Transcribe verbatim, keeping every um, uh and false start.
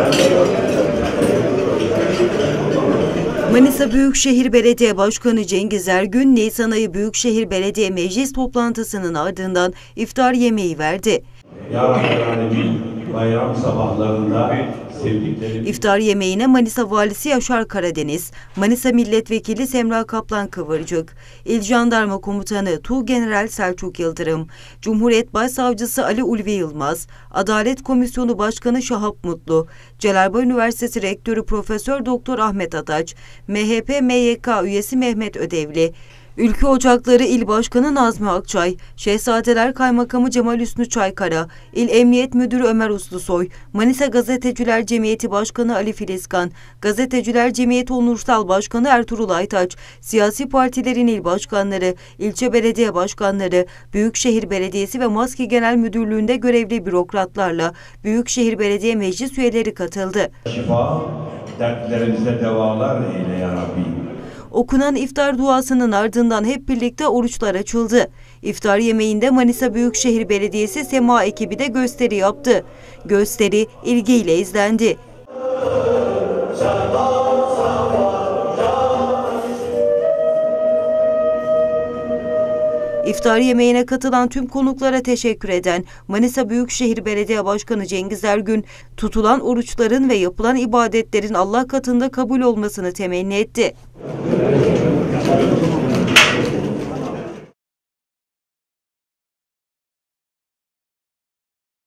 Manisa Büyükşehir Belediye Başkanı Cengiz Ergün, Nisan ayı Büyükşehir Belediye Meclis toplantısının ardından iftar yemeği verdi. Ya Rabbi Alemin, bayram sabahlarında sevdiklerim... İftar yemeğine Manisa Valisi Yaşar Karadeniz, Manisa Milletvekili Semra Kaplan Kıvırcık, İl Jandarma Komutanı Tuğgeneral Selçuk Yıldırım, Cumhuriyet Başsavcısı Ali Ulvi Yılmaz, Adalet Komisyonu Başkanı Şahap Mutlu, Celal Üniversitesi Rektörü Profesör Doktor Ahmet Ataç, M H P M Y K üyesi Mehmet Ödevli, Ülke Ocakları İl Başkanı Nazmi Akçay, Şehzadeler Kaymakamı Cemal Hüsnü Çaykara, İl Emniyet Müdürü Ömer Uslusoy, Manisa Gazeteciler Cemiyeti Başkanı Ali Filizkan, Gazeteciler Cemiyeti Onursal Başkanı Ertuğrul Aytaç, siyasi partilerin il başkanları, ilçe belediye başkanları, Büyükşehir Belediyesi ve Maski Genel Müdürlüğü'nde görevli bürokratlarla Büyükşehir Belediye Meclis üyeleri katıldı. Şifa, dertlerimize devalar eyle ya Rabbi. Okunan iftar duasının ardından hep birlikte oruçlar açıldı. İftar yemeğinde Manisa Büyükşehir Belediyesi Sema ekibi de gösteri yaptı. Gösteri ilgiyle izlendi. İftar yemeğine katılan tüm konuklara teşekkür eden Manisa Büyükşehir Belediye Başkanı Cengiz Ergün, tutulan oruçların ve yapılan ibadetlerin Allah katında kabul olmasını temenni etti.